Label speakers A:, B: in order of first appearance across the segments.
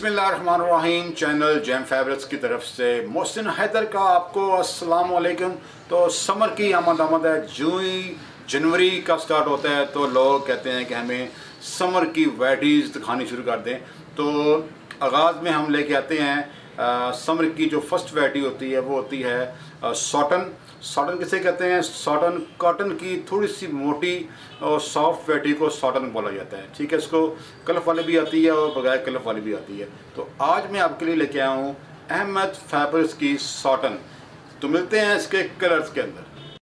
A: बिस्मिल्लाहिर्रहमानिर्रहीम। Channel jam fabrics की तरफ से मोहसिन हैदर का आपको अस्सलाम वालेकुम। तो समर की आमद है, जो ही जनवरी का स्टार्ट होता है तो लोग कहते हैं कि हमें समर की वैराइटीज़ दिखानी शुरू कर दें। तो आगाज़ में हम लेके आते हैं समर की जो फर्स्ट वैराइटी होती है वो होती है सॉटन। सॉटन किसे कहते हैं? सॉटन कॉटन की थोड़ी सी मोटी और सॉफ्ट वैराइटी को सॉटन बोला जाता है। ठीक है, इसको कलफ वाली भी आती है और बगैर कलफ वाली भी आती है। तो आज मैं आपके लिए लेके आया हूँ अहमद फैब्रिक्स की सॉटन। तो मिलते हैं इसके कलर्स के अंदर।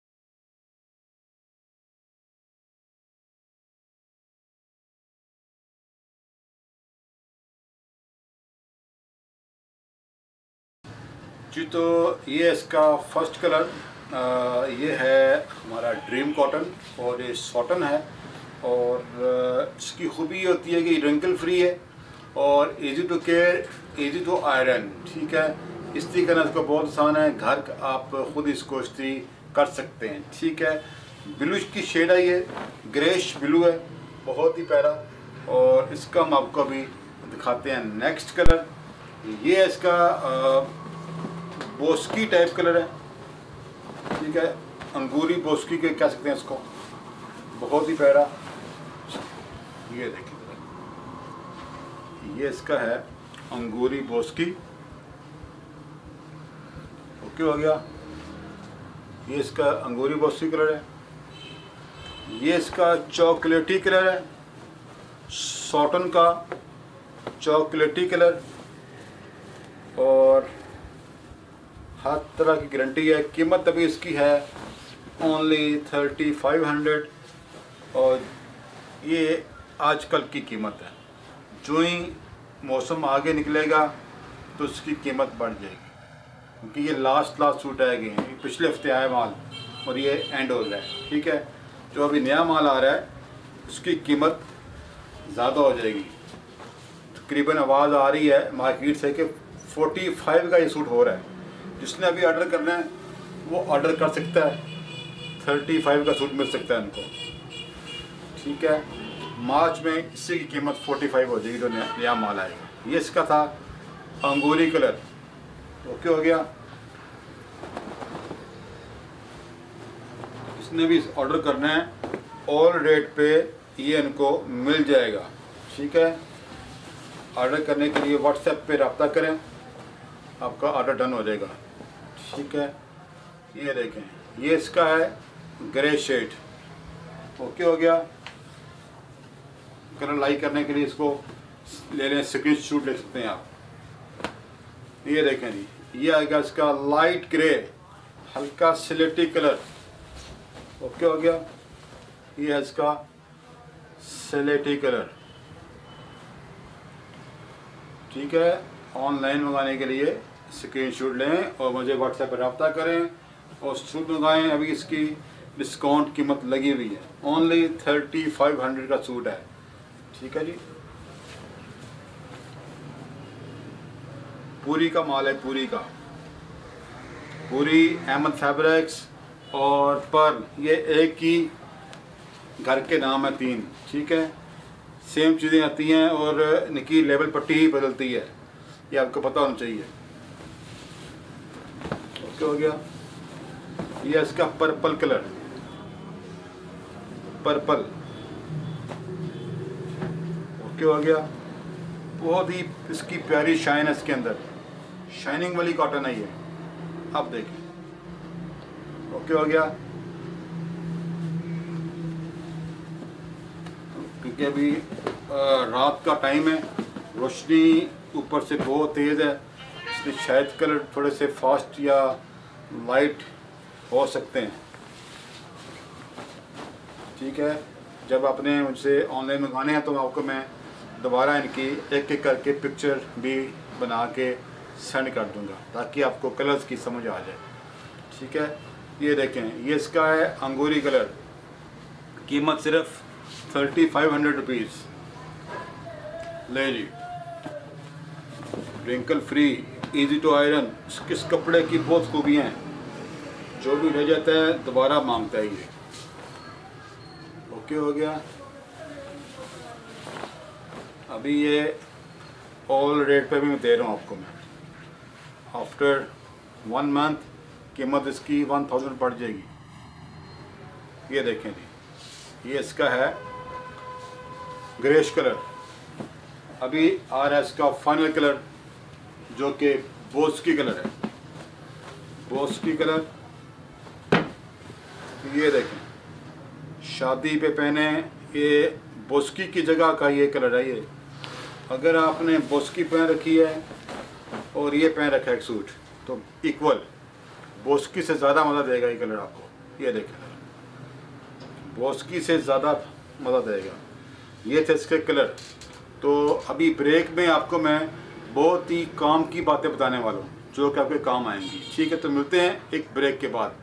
A: जी, तो ये इसका फर्स्ट कलर ये है हमारा ड्रीम कॉटन और ये सॉटन है। और इसकी खूबी होती है कि रिंकल फ्री है और easy to care, easy to iron. ठीक है, इस्त्री करना इसको बहुत आसान है, घर आप खुद इसको इस्त्री कर सकते हैं। ठीक है, ब्लू इसकी शेड आई है, ग्रेश ब्लू है, बहुत ही प्यारा। और इसका हम आपको अभी दिखाते हैं नेक्स्ट कलर। ये इसका बोस्की टाइप कलर है। ठीक है, अंगूरी बोस्की के कह सकते हैं इसको, बहुत ही प्यारा। ये देखिए, ये इसका है अंगूरी बोस्की। ओके हो गया, ये इसका अंगूरी बोस्की कलर है। ये इसका चॉकलेटी कलर है, सॉटन का चॉकलेटी कलर। और हर तरह की गारंटी है। कीमत अभी इसकी है ओनली 3500 और ये आजकल की कीमत है। जो ही मौसम आगे निकलेगा तो इसकी कीमत बढ़ जाएगी, क्योंकि ये लास्ट सूट आएंगे। पिछले हफ्ते आया माल और ये एंड हो रहा है। ठीक है, जो अभी नया माल आ रहा है उसकी कीमत ज़्यादा हो जाएगी। तकरीबन आवाज़ आ रही है मार्केट से कि 45 का ये सूट हो रहा है। जिसने अभी ऑर्डर करना है वो ऑर्डर कर सकता है, 35 का सूट मिल सकता है उनको। ठीक है, मार्च में इससे की कीमत 45 हो जाएगी जो नया माल आएगा। ये इसका था अंगूरी कलर। ओके हो गया, इसने भी ऑर्डर करना है ऑल रेट पे ये इनको मिल जाएगा। ठीक है, ऑर्डर करने के लिए व्हाट्सएप पे रब्ता करें, आपका ऑर्डर डन हो जाएगा। ठीक है, ये देखें, ये इसका है ग्रे शेड। ओके हो गया, कलर लाइक करने के लिए इसको ले लें, स्क्रीनशॉट ले सकते हैं आप। ये देखें जी, ये आएगा इसका लाइट ग्रे, हल्का सिलेटी कलर। ओके हो गया, ये है इसका सिलेटी कलर। ठीक है, ऑनलाइन मंगाने के लिए स्क्रीनशॉट लें और मुझे व्हाट्सएप पर रब्ता करें और सूट मंगाएं। अभी इसकी डिस्काउंट कीमत लगी हुई है, ओनली 3500 का सूट है। ठीक है जी, पूरी का माल है, पूरी का, पूरी अहमद फैब्रिक्स और पर्ल, ये एक ही घर के नाम है, 3। ठीक है, सेम चीज़ें आती हैं और इनकी लेवल पट्टी ही बदलती है, ये आपको पता होना चाहिए। ओके हो गया, ये इसका पर्पल कलर, पर्पल। ओके हो गया, बहुत ही इसकी प्यारी शाइन है, इसके अंदर शाइनिंग वाली कॉटन है ये, आप देखिए। ओके हो गया, क्योंकि अभी रात का टाइम है, रोशनी ऊपर से बहुत तेज़ है, इसलिए शायद कलर थोड़े से फास्ट या लाइट हो सकते हैं। ठीक है, जब आपने मुझसे ऑनलाइन मंगाने हैं तो आपको मैं दोबारा इनकी एक एक करके पिक्चर भी बना के सेंड कर दूंगा ताकि आपको कलर्स की समझ आ जाए। ठीक है, ये देखें, ये इसका है अंगूरी कलर, कीमत सिर्फ 3500 रुपीज़। ले जी, wrinkle free, easy to iron. इस कपड़े की बहुत खूबियाँ हैं, जो भी रह जाता है दोबारा मांगता है ये। ओके हो गया, अभी ये ऑल रेट पे भी मैं दे रहा हूँ आपको मैं। आफ्टर 1 मंथ कीमत इसकी 1000 पड़ जाएगी। ये देखें जी, ये इसका है ग्रेश कलर। अभी आ रहा है इसका फाइनल कलर जो कि बोस्की कलर है। बोस्की कलर ये देखें, शादी पे पहने, ये बोस्की की जगह का ये कलर है। ये अगर आपने बोस्की पहन रखी है और ये पहन रखा है एक सूट, तो इक्वल बोस्की से ज़्यादा मज़ा देगा ये कलर आपको। ये देखें, बोस्की से ज़्यादा मज़ा देगा। ये थे इसके कलर। तो अभी ब्रेक में आपको मैं बहुत ही काम की बातें बताने वाला हूँ जो कि आपके काम आएंगी। ठीक है, तो मिलते हैं एक ब्रेक के बाद।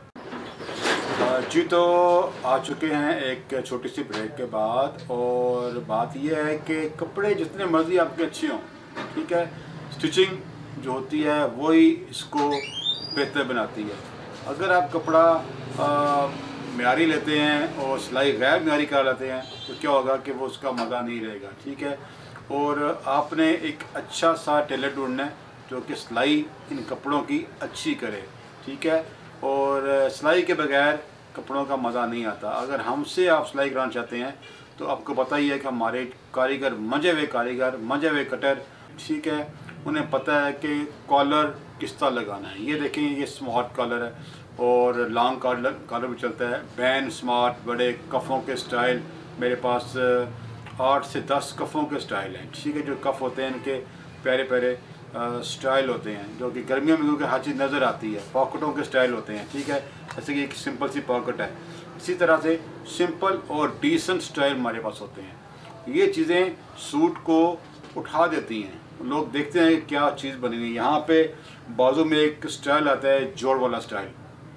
A: जी, तो आ चुके हैं एक छोटी सी ब्रेक के बाद, और बात यह है कि कपड़े जितने मर्ज़ी आपके अच्छे हों, ठीक है, स्टिचिंग जो होती है वही इसको बेहतर बनाती है। अगर आप कपड़ा म्यारी लेते हैं और सिलाई गैर म्यारी करा लेते हैं तो क्या होगा कि वो उसका मज़ा नहीं रहेगा। ठीक है, और आपने एक अच्छा सा टेलर ढूंढना है जो कि सिलाई इन कपड़ों की अच्छी करे। ठीक है, और सिलाई के बगैर कपड़ों का मज़ा नहीं आता। अगर हमसे आप सिलाई कराना चाहते हैं तो आपको पता ही है कि हमारे कारीगर मंजे हुए कारीगर, मंजे हुए कटर, ठीक है, उन्हें पता है कि कॉलर किस तरह लगाना है। ये देखें, ये स्मार्ट कॉलर है और लॉन्ग कॉलर भी चलता है। बैन स्मार्ट, बड़े कफ़ों के स्टाइल मेरे पास 8 से 10 कफ़ों के स्टाइल हैं। ठीक है, जो कफ़ होते हैं इनके प्यारे प्यारे स्टाइल होते हैं जो कि गर्मियों में क्योंकि हर चीज़ नज़र आती है। पॉकेटों के स्टाइल होते हैं। ठीक है, जैसे कि एक सिंपल सी पॉकेट है, इसी तरह से सिंपल और डिसेंट स्टाइल हमारे पास होते हैं। ये चीज़ें सूट को उठा देती हैं। लोग देखते हैं कि क्या चीज़ बनी हुई है। यहाँ पे बाजू में एक स्टाइल आता है जोड़ वाला स्टाइल,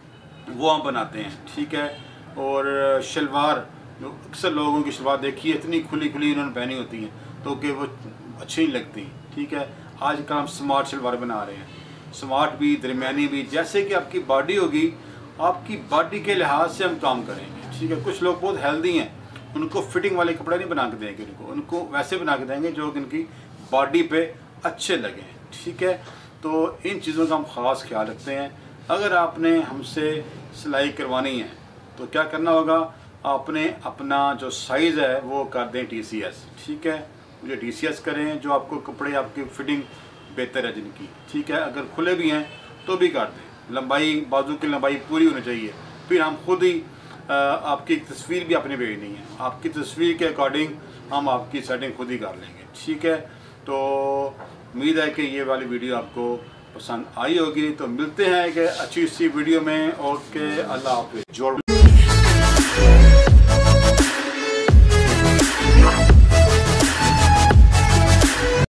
A: वो हम बनाते हैं। ठीक है, और शलवार, जो अक्सर लोगों की शलवार देखिए इतनी खुली खुली इन्होंने पहनी होती हैं तो कि वो अच्छी नहीं लगती। ठीक है, आजकल हम स्मार्ट शलवार बना रहे हैं, स्मार्ट भी, दरमियानी भी, जैसे कि आपकी बॉडी होगी, आपकी बॉडी के लिहाज से हम काम करेंगे। ठीक है, कुछ लोग बहुत हेल्दी हैं, उनको फिटिंग वाले कपड़े नहीं बना के देंगे, उनको वैसे बना के देंगे जो उनकी बॉडी पे अच्छे लगें। ठीक है, तो इन चीज़ों का हम ख़ास ख्याल रखते हैं। अगर आपने हमसे सिलाई करवानी है तो क्या करना होगा, आपने अपना जो साइज़ है वो कर दें TCS। ठीक है, मुझे TCS करें जो आपको कपड़े, आपकी फिटिंग बेहतर है जिनकी। ठीक है, अगर खुले भी हैं तो भी कर दें, लंबाई, बाजू की लंबाई पूरी होनी चाहिए। फिर हम खुद ही आपकी तस्वीर भी अपने भेजनी है, आपकी तस्वीर के अकॉर्डिंग हम आपकी सेटिंग खुद ही कर लेंगे। ठीक है, तो उम्मीद है कि ये वाली वीडियो आपको पसंद आई होगी। तो मिलते हैं एक अच्छी सी वीडियो में। ओके, अल्लाह हाफ़िज़।